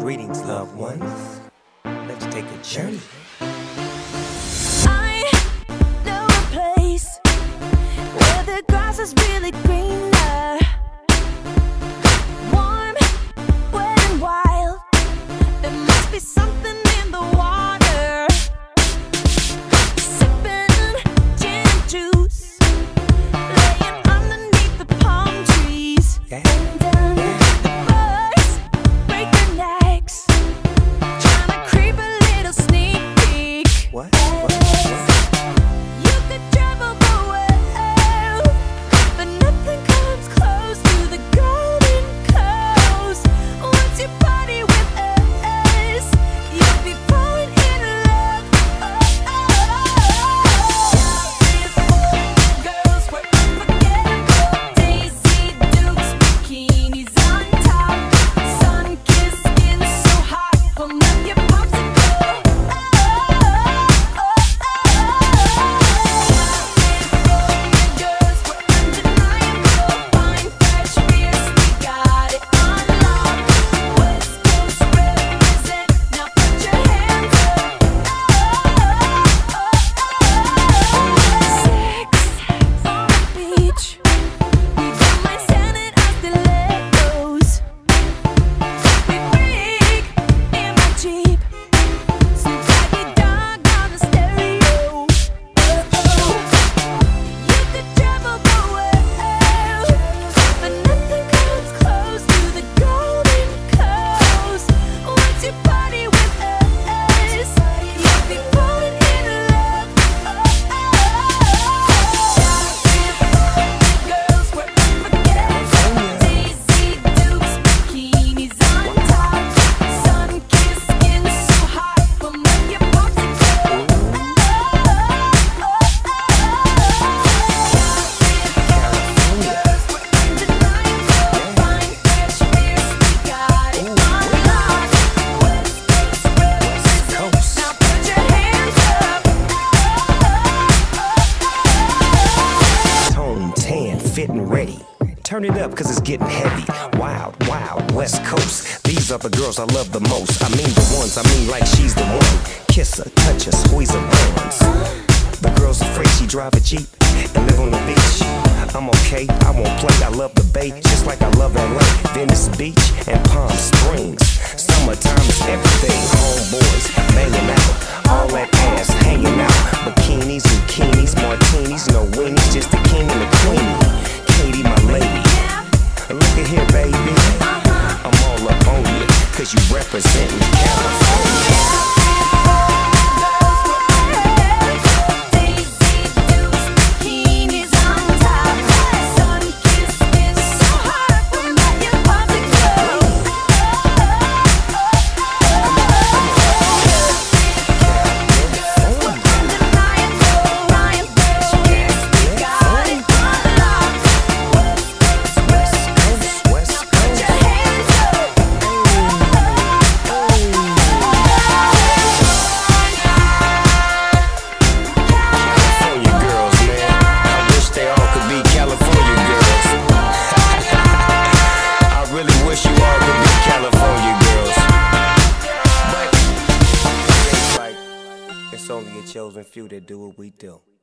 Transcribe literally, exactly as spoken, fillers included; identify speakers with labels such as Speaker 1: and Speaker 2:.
Speaker 1: Greetings, loved ones. Let's take a journey.
Speaker 2: I know a place where the grass is really greener, warm, wet and wild. There must be something in the water. Sipping gin and juice, laying underneath the palm trees.
Speaker 1: Yeah.
Speaker 2: And then the birds break their necks, trying to creep a little sneak peek.
Speaker 1: What? What? What?
Speaker 2: You could travel the world, but nothing comes close to the golden coast. Once you party with us, you'll be falling in love. Girls were unforgettable. Daisy Dukes, bikinis on top, sun-kissed skin so hot, will melt your popsicle. Girls were undeniable. Fine, fresh beers, we got it on lock. West Coast represent. Now put your hands up. Sex on the beach. We don't mind standing as stilettos. We freak in my Jeep. Snoop Doggy Dogg on the stereo. You could travel the world, but nothing comes close to the golden coast. Once you party with us, you'll be falling in love. Girls were unforgettable. Daisy Dukes, bikinis on top, sun-kissed skin so hot, will make your popsicle. Girls were undeniable. Fine, fresh beers, we got it on lock. West Coast represent. Now put your hands up.
Speaker 1: Tone tan, fit and ready. Turn it up cause it's getting heavy. Wild, wild, West Coast. These are the girls I love the most. I mean the ones, I mean like she's the one. Kiss her, touch her, squeeze her buns. The girl's afraid she drive a Jeep and live on the beach. I'm okay, I won't play, I love the bay, just like I love L A, Venice Beach and Palm Springs. Summertime is everything, homeboys banging out, all that ass hanging out. Bikinis, zucchinis, martinis, no weenies, just the king and the queenie. Katie, my lady, look at here, baby. I'm all up on you, cause you representin' California.
Speaker 2: Daisy Dukes, bikinis on top, sun-kissed skin so hot, will melt your popsicle. Girls were undeniable. Fine, fresh beers, we got it on lock. West Coast
Speaker 1: West
Speaker 2: represent. Put your hands up.
Speaker 1: California girls, man. I wish they all could be California girls. I really wish you all could be California girls. But it ain't right. It's only a chosen few that do what we do.